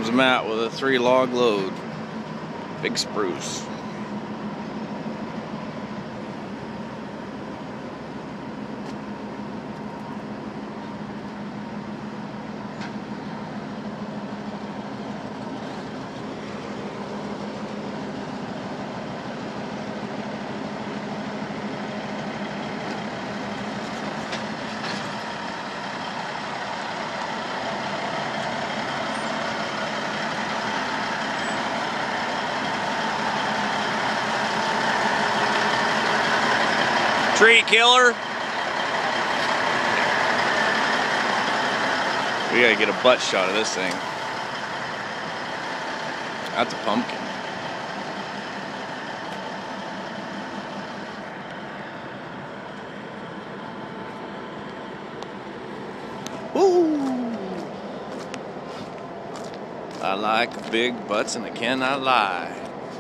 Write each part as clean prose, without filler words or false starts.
comes Matt with a 3-log load. Big spruce. Tree killer. We gotta get a butt shot of this thing. That's a pumpkin. Woo! I like big butts and I cannot lie.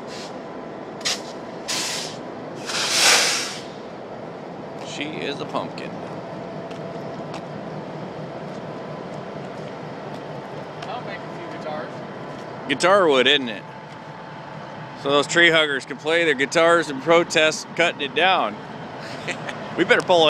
She is a pumpkin. I'll make a few guitars. Guitar wood, isn't it? So those tree huggers can play their guitars and protest cutting it down. We better pull it.